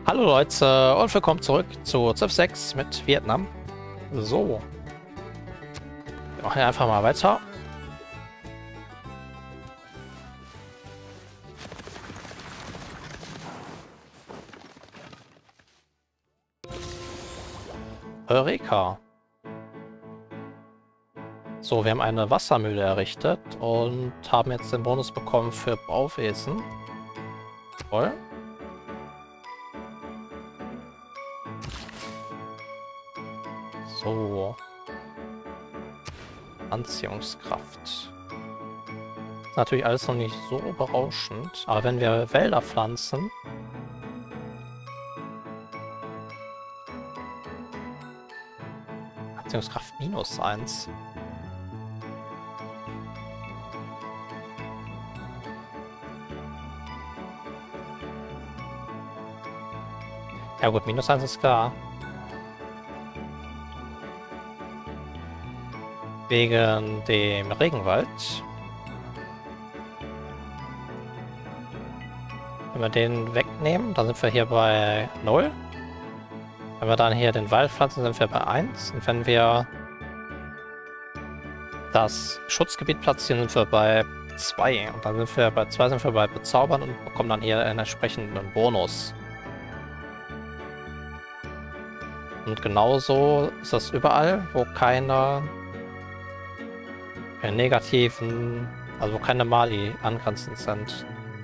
Hallo Leute und willkommen zurück zu Civ 6 mit Vietnam. So, wir machen einfach mal weiter. Eureka. So, wir haben eine Wassermühle errichtet und haben jetzt den Bonus bekommen für Bauwesen. Toll. So. Anziehungskraft. Ist natürlich alles noch nicht so berauschend, aber wenn wir Wälder pflanzen, Anziehungskraft -1. Ja gut, -1 ist klar. Wegen dem Regenwald. Wenn wir den wegnehmen, dann sind wir hier bei 0. Wenn wir dann hier den Wald pflanzen, sind wir bei 1. Und wenn wir das Schutzgebiet platzieren, sind wir bei 2. Und dann sind wir bei 2 sind wir bei Bezaubern und bekommen dann hier einen entsprechenden Bonus. Und genauso ist das überall, wo keine negativen, also wo keine Mali angrenzend sind.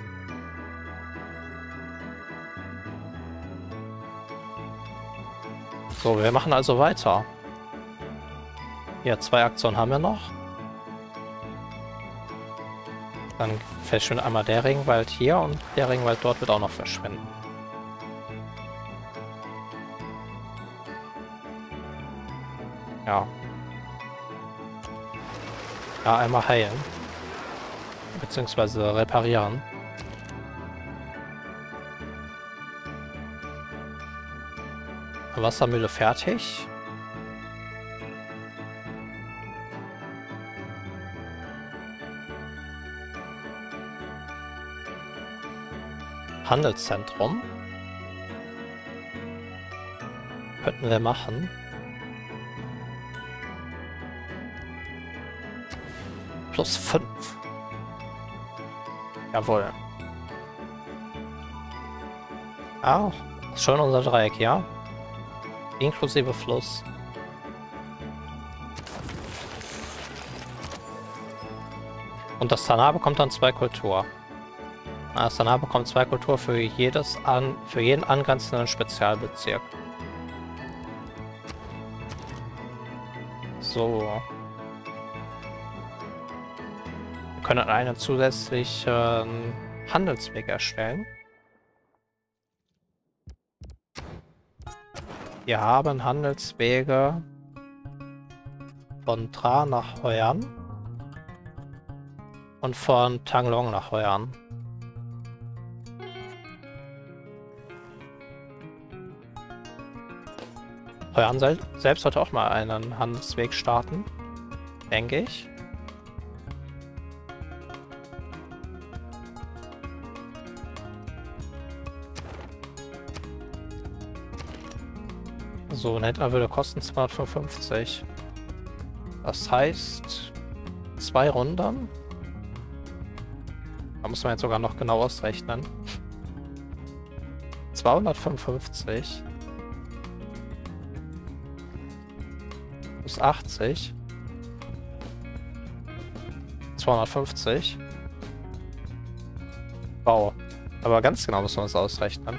So, wir machen also weiter. Hier, 2 Aktionen haben wir noch. Dann verschwindet einmal der Regenwald hier und der Regenwald dort wird auch noch verschwinden. Ja. Ja, einmal heilen. Beziehungsweise reparieren. Wassermühle fertig. Handelszentrum. Könnten wir machen. +5. Jawohl. Ah, schön unser Dreieck, ja? Inklusive Fluss. Und das Sanaa bekommt dann 2 Kultur. Das Sanaa bekommt 2 Kultur für jeden angrenzenden Spezialbezirk. So. Wir können einen zusätzlichen Handelsweg erstellen. Wir haben Handelswege von Tra nach Hoi An und von Thang Long nach Hoi An. Hoi An selbst sollte auch mal einen Handelsweg starten, denke ich. So, ein Händler würde kosten 255. Das heißt 2 Runden. Da muss man jetzt sogar noch genau ausrechnen. 255 plus 80. 250. Wow. Aber ganz genau muss man das ausrechnen.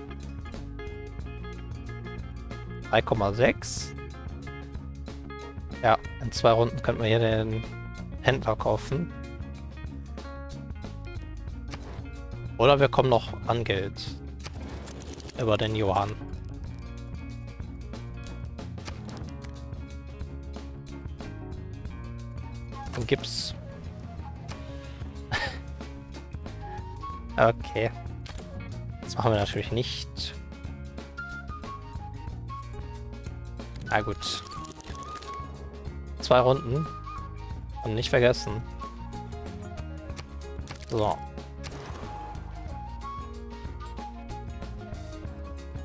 3,6. Ja, in 2 Runden könnten wir hier den Händler kaufen. Oder wir kommen noch an Geld. Über den Yuan. Dann gibt's... Okay. Das machen wir natürlich nicht. Na gut. 2 Runden. Und nicht vergessen. So.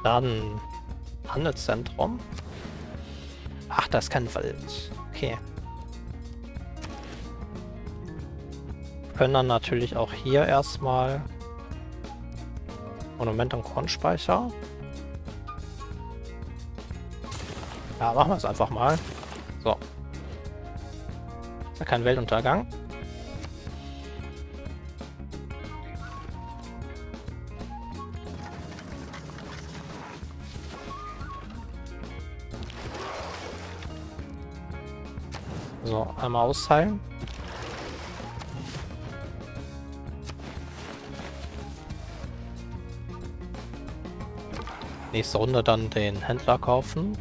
Dann Handelszentrum. Ach, da ist kein Wald. Okay. Wir können dann natürlich auch hier erstmal Monument und Kornspeicher. Ja, machen wir es einfach mal. So. Ist ja kein Weltuntergang. So, einmal austeilen. Nächste Runde dann den Händler kaufen.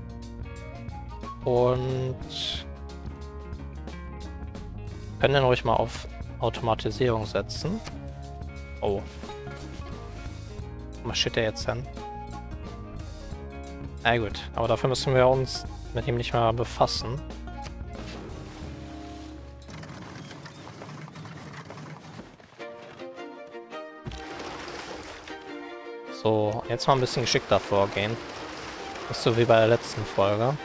Und können den ruhig mal auf Automatisierung setzen. Oh. Was steht der jetzt denn? Na gut, aber dafür müssen wir uns mit ihm nicht mehr befassen. So, jetzt mal ein bisschen geschickter vorgehen. Das ist so wie bei der letzten Folge.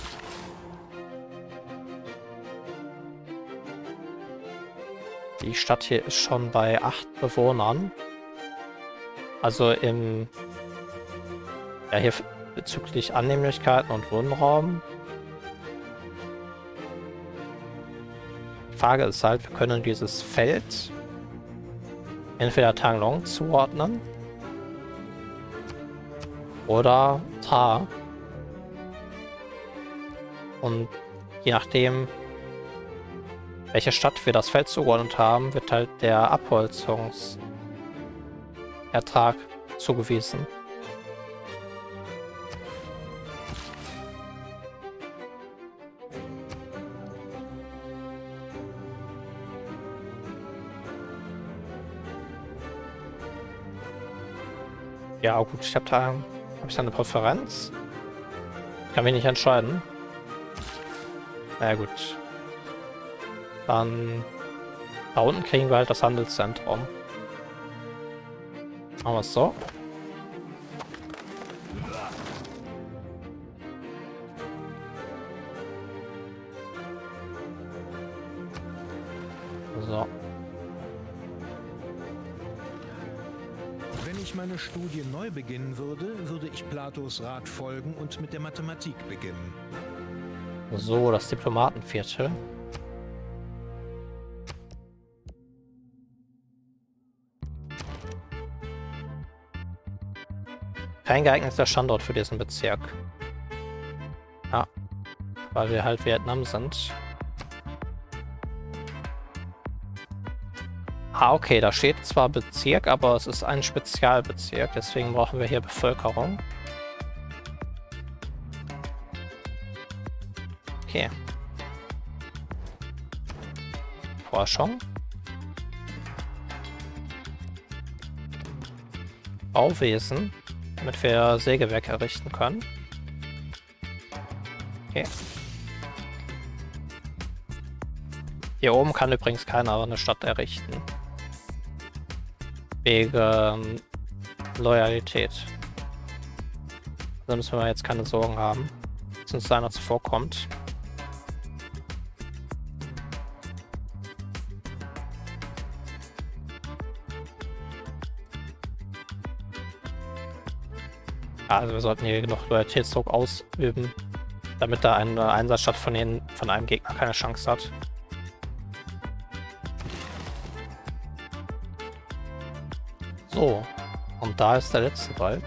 Die Stadt hier ist schon bei 8 Bewohnern. Also im... Ja, hier bezüglich Annehmlichkeiten und Wohnraum. Die Frage ist halt, wir können dieses Feld entweder Tanglong zuordnen oder Ta. Und je nachdem, welche Stadt wir das Feld zugeordnet haben, wird halt der Abholzungsertrag zugewiesen. Ja, gut, ich habe da eine Präferenz. Kann mich nicht entscheiden. Na gut. Dann da unten kriegen wir halt das Handelszentrum. Machen wir es so. So. Wenn ich meine Studie neu beginnen würde, würde ich Platos Rat folgen und mit der Mathematik beginnen. So, das Diplomatenviertel. Kein geeigneter Standort für diesen Bezirk. Ja, weil wir halt Vietnam sind. Ah, okay, da steht zwar Bezirk, aber es ist ein Spezialbezirk, deswegen brauchen wir hier Bevölkerung. Okay. Forschung. Bauwesen, damit wir Sägewerke errichten können. Okay. Hier oben kann übrigens keiner eine Stadt errichten. Wegen Loyalität. Da müssen wir jetzt keine Sorgen haben, dass uns da einer zuvorkommt. Also wir sollten hier genug Loyalitätsdruck ausüben, damit da ein Einsatzstadt von einem Gegner keine Chance hat. So, und da ist der letzte Wald.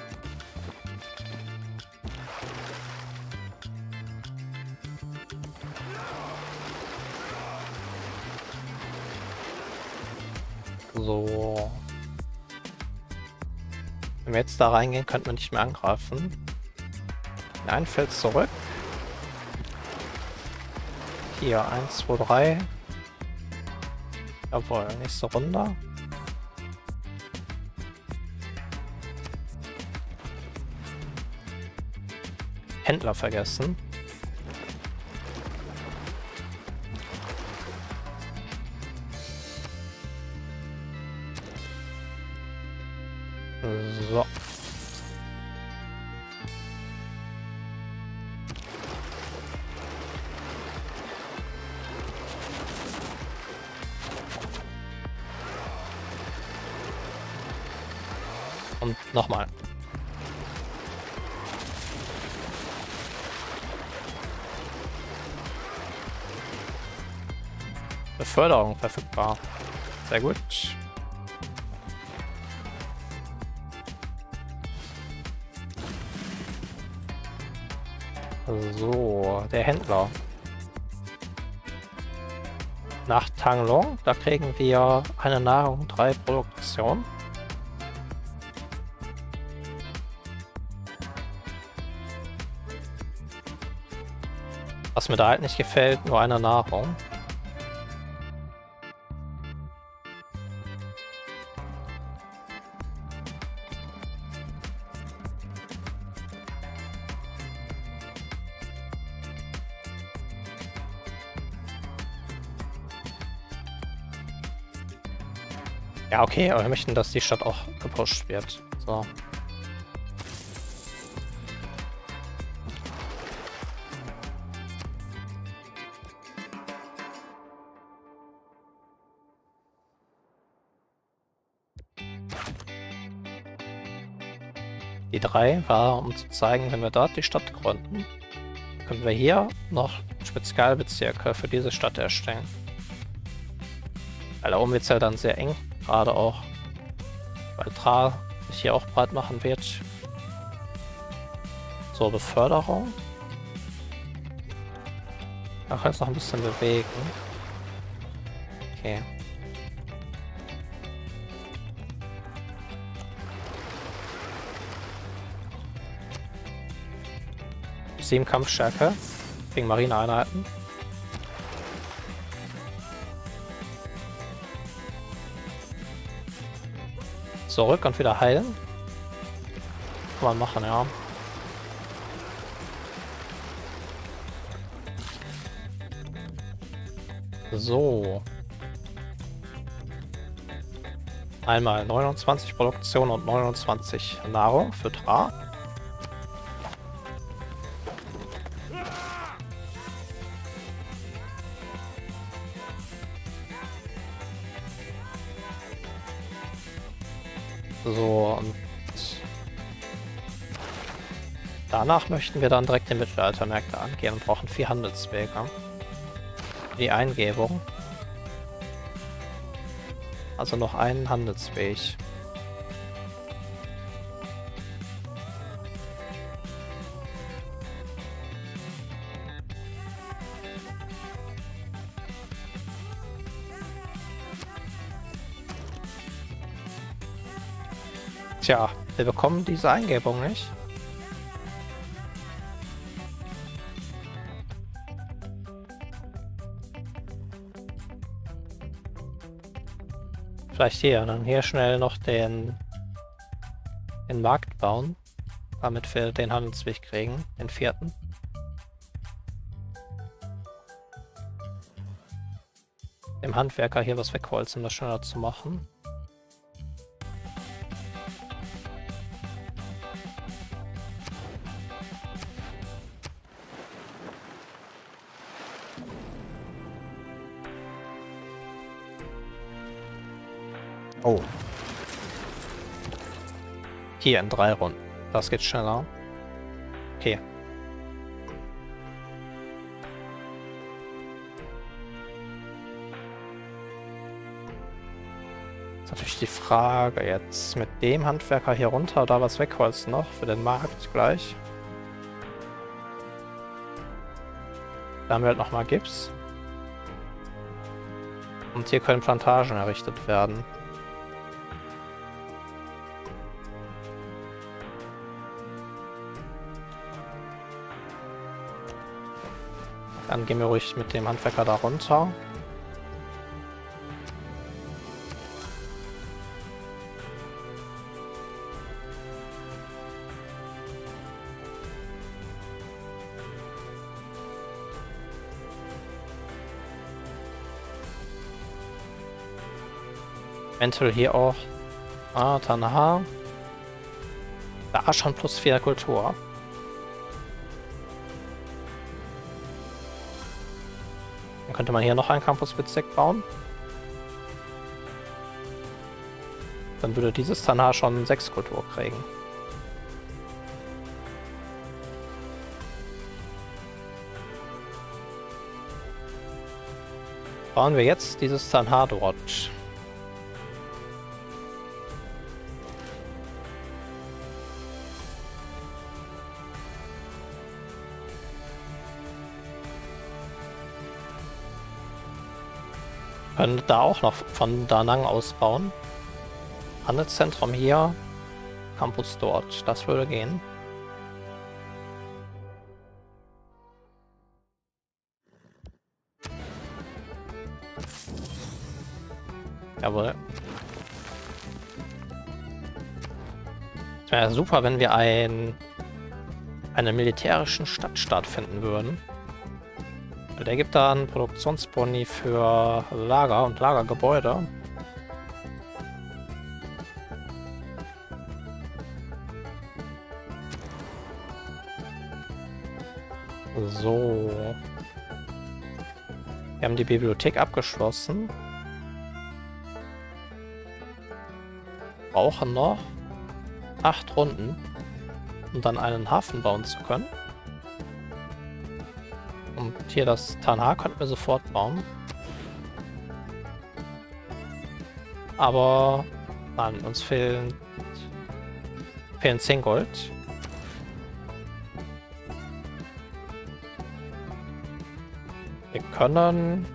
So. Wenn wir jetzt da reingehen, könnten wir nicht mehr angreifen. Ein Feld zurück. Hier, 1, 2, 3. Jawohl, nächste Runde. Händler vergessen. So. Und nochmal. Beförderung verfügbar. Sehr gut. So, der Händler. Nach Tanglong, da kriegen wir eine Nahrung 3 Produktion. Was mir da halt nicht gefällt, nur eine Nahrung. Ja, okay, aber wir möchten, dass die Stadt auch gepusht wird. So. Die 3 war, um zu zeigen, wenn wir dort die Stadt gründen, können wir hier noch Spezialbezirke für diese Stadt erstellen. Weil da oben wird es ja dann sehr eng, gerade auch, weil Tra sich hier auch breit machen wird. So, Beförderung. Da kann es noch ein bisschen bewegen. Okay. Sieben Kampfstärke gegen Marineeinheiten. Zurück und wieder heilen. Kann man machen, ja. So. Einmal 29 Produktion und 29 Nahrung für Tra. So, und danach möchten wir dann direkt die Mittelaltermärkte angehen und brauchen 4 Handelswege. Die Eingebung. Also noch einen Handelsweg. Tja, wir bekommen diese Eingebung nicht. Vielleicht hier, dann hier schnell noch den Markt bauen, damit wir den Handelsweg kriegen, den 4. Dem Handwerker hier was wegholzen, um das schneller zu machen. Oh. Hier in 3 Runden. Das geht schneller. Okay. Ist natürlich die Frage jetzt mit dem Handwerker hier runter oder was wegholzen noch für den Markt gleich. Da haben wir halt nochmal Gips. Und hier können Plantagen errichtet werden. Dann gehen wir ruhig mit dem Handwerker da runter. Eventuell hier auch. Ah, Tanaha. Da schon plus 4 Kultur. Dann könnte man hier noch einen Campusbezirk bauen. Dann würde dieses Tanar schon 6 Kultur kriegen. Bauen wir jetzt dieses Tanar dort. Können da auch noch von Da Nang ausbauen. Handelszentrum hier, Campus dort. Das würde gehen. Jawohl. Es wäre super, wenn wir einen militärischen Stadtstaat finden würden. Der gibt dann Produktionsboni für Lager und Lagergebäude. So. Wir haben die Bibliothek abgeschlossen. Brauchen noch 8 Runden, um dann einen Hafen bauen zu können. Und hier das Tanar könnten wir sofort bauen. Aber nein, uns fehlen 10 Gold. Wir können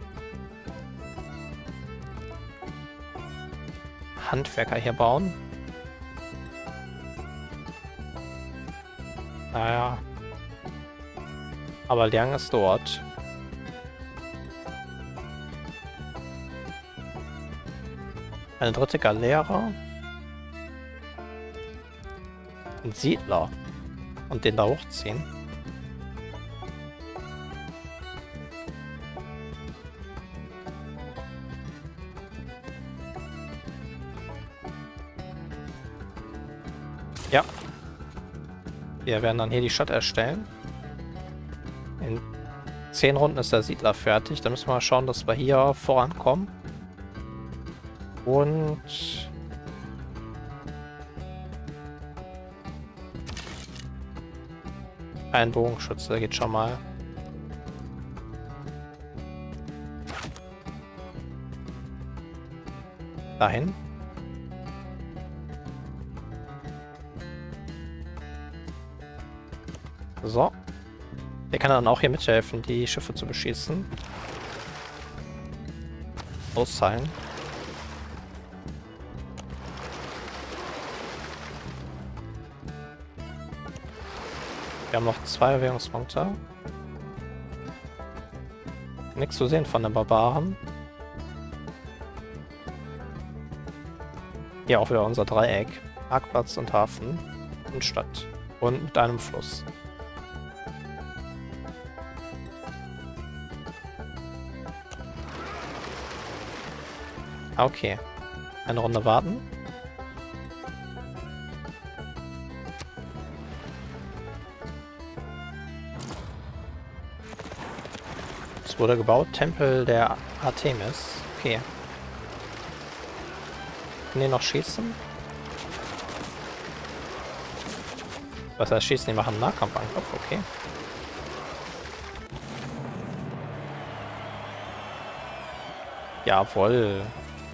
Handwerker hier bauen. Naja. Aber Liang ist dort. Eine dritte Galeere. Ein Siedler. Und den da hochziehen. Ja. Wir werden dann hier die Stadt erstellen. In 10 Runden ist der Siedler fertig. Dann müssen wir mal schauen, dass wir hier vorankommen. Und ein Bogenschütze geht schon mal. Dahin. So. Der kann dann auch hier mithelfen, die Schiffe zu beschießen. Auszahlen. Wir haben noch 2 Erwägungspunkte. Nichts zu sehen von den Barbaren. Hier auch wieder unser Dreieck. Marktplatz und Hafen und Stadt. Und mit einem Fluss. Okay. Eine Runde warten. Es wurde gebaut. Tempel der Artemis. Okay. Können die noch schießen? Was heißt schießen? Die machen Nahkampfangriff. Okay. Jawohl.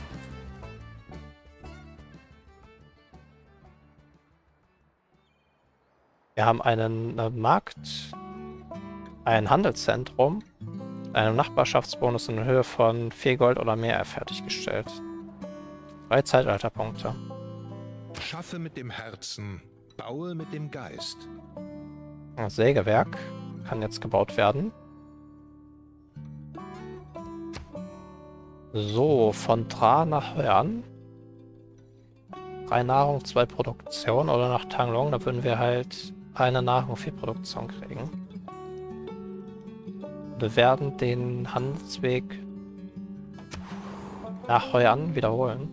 Wir haben einen Markt, ein Handelszentrum, einen Nachbarschaftsbonus in Höhe von 4 Gold oder mehr fertiggestellt. 3 Zeitalterpunkte. Schaffe mit dem Herzen, baue mit dem Geist. Das Sägewerk kann jetzt gebaut werden. So, von Tra nach Heuan. 3 Nahrung, 2 Produktion, oder nach Tanglong, da würden wir halt eine Nahrung, 4 Produktion kriegen. Wir werden den Handelsweg nach Heuan wiederholen.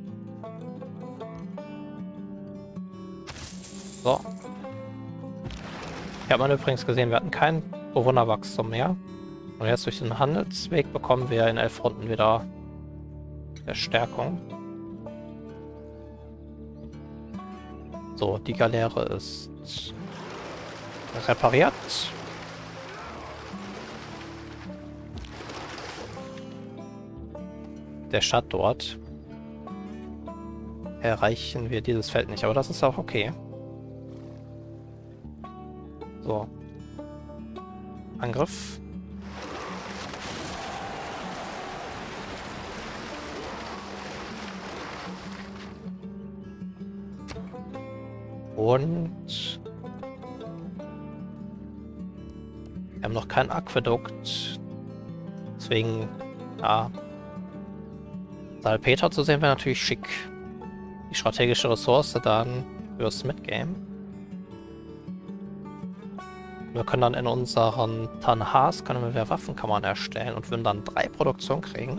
So. Hier hat man übrigens gesehen, wir hatten kein Bewohnerwachstum mehr. Und jetzt durch den Handelsweg bekommen wir in 11 Runden wieder Verstärkung. So, die Galeere ist repariert. Der Stadt dort erreichen wir dieses Feld nicht, aber das ist auch okay. So. Angriff. Und wir haben noch kein Aquädukt. Deswegen, ja. Salpeter zu sehen wäre natürlich schick. Die strategische Ressource dann fürs Midgame. Wir können dann in unseren Tanhas können wir Waffenkammern erstellen und würden dann 3 Produktion kriegen.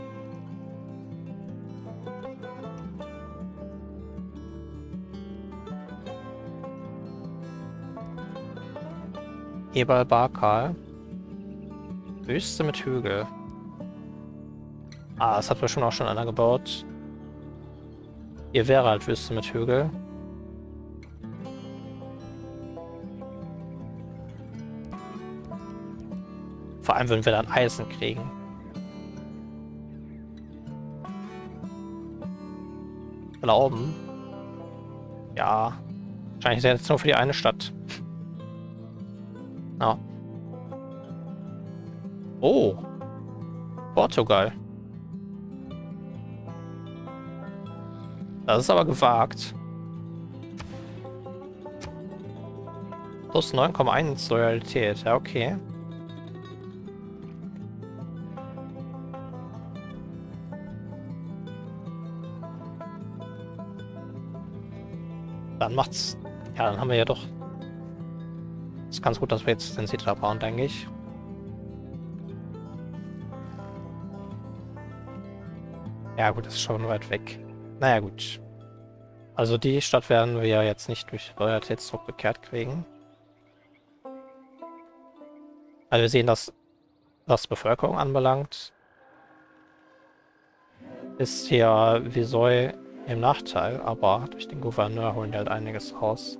Ebal Bakal. Wüste mit Hügel. Ah, das hat bestimmt auch schon einer gebaut. Hier wäre halt Wüste mit Hügel. Vor allem würden wir dann Eisen kriegen. Glauben. Ja. Wahrscheinlich ist er jetzt nur für die eine Stadt. Ja. Oh. Portugal. Das ist aber gewagt. Plus 9,1 Loyalität. Ja, okay. Dann macht's... Ja, dann haben wir ja doch... Ist ganz gut, dass wir jetzt den Siedler bauen, denke ich. Ja gut, das ist schon weit weg. Naja gut. Also die Stadt werden wir ja jetzt nicht durch Loyalitätsdruck bekehrt kriegen. Also wir sehen, dass was Bevölkerung anbelangt, ist hier Viseu im Nachteil, aber durch den Gouverneur holen die halt einiges raus.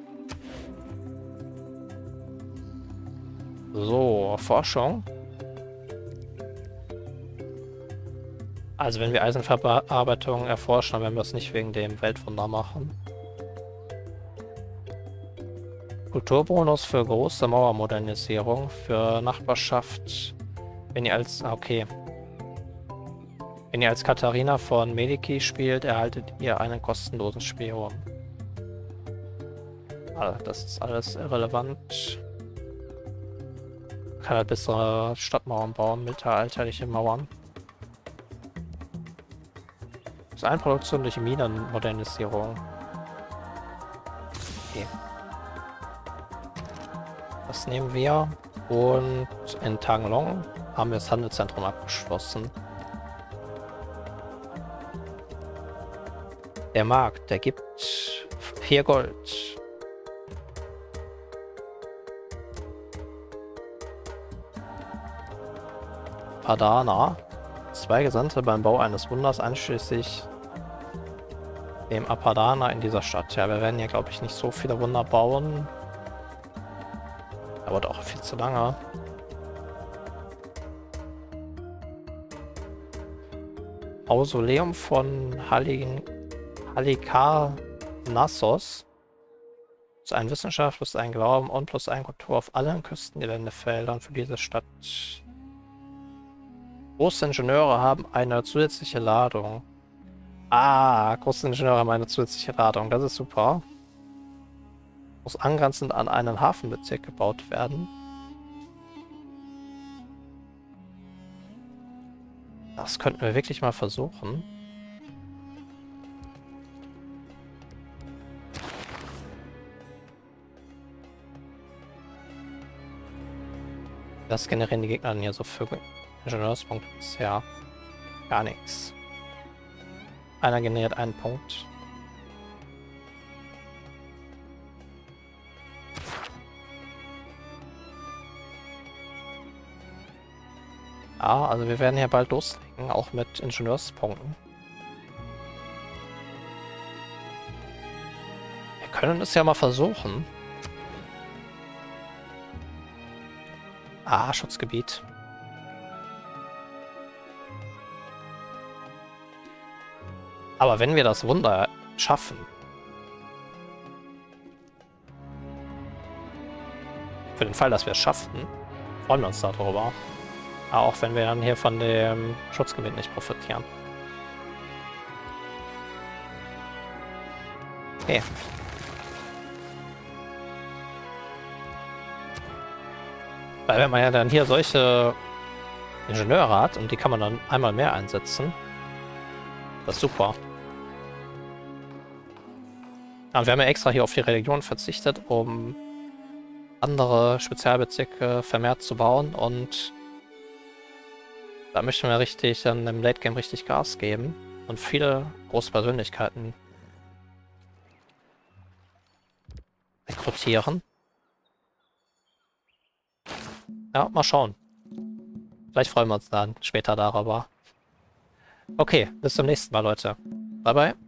So, Forschung. Also wenn wir Eisenverarbeitung erforschen, dann werden wir es nicht wegen dem Weltwunder machen. Kulturbonus für große Mauermodernisierung, für Nachbarschaft. Wenn ihr als... Okay. Wenn ihr als Katharina von Medici spielt, erhaltet ihr einen kostenlosen Spion. Also das ist alles irrelevant. Man kann halt bessere Stadtmauern bauen, mittelalterliche Mauern. Einproduktion durch Minenmodernisierung. Okay. Das nehmen wir. Und in Tanglong haben wir das Handelszentrum abgeschlossen. Der Markt, der gibt 4 Gold. Padana. 2 Gesandte beim Bau eines Wunders, einschließlich dem Apadana in dieser Stadt. Ja, wir werden hier, glaube ich, nicht so viele Wunder bauen. Dauert auch viel zu lange. Mausoleum von Halikarnassos. Plus ein Wissenschaft, plus ein Glauben und plus ein Kultur auf allen Küstengeländefeldern für diese Stadt. Große Ingenieure haben eine zusätzliche Ladung. Ah, große Ingenieure haben eine zusätzliche Ladung. Das ist super. Muss angrenzend an einen Hafenbezirk gebaut werden. Das könnten wir wirklich mal versuchen. Was generieren die Gegner denn hier so für Ingenieurspunkte bisher? Gar nichts. Einer generiert einen Punkt. Ja, also wir werden hier bald loslegen, auch mit Ingenieurspunkten. Wir können es ja mal versuchen. Ah, Schutzgebiet. Aber wenn wir das Wunder schaffen, für den Fall, dass wir es schaffen, freuen wir uns darüber. Auch wenn wir dann hier von dem Schutzgebiet nicht profitieren. Okay. Weil wenn man ja dann hier solche Ingenieure hat und die kann man dann einmal mehr einsetzen, das ist super. Ja, und wir haben ja extra hier auf die Religion verzichtet, um andere Spezialbezirke vermehrt zu bauen und da möchten wir richtig dann im Late Game richtig Gas geben und viele große Persönlichkeiten rekrutieren. Ja, mal schauen. Vielleicht freuen wir uns dann später darüber. Okay, bis zum nächsten Mal, Leute. Bye, bye.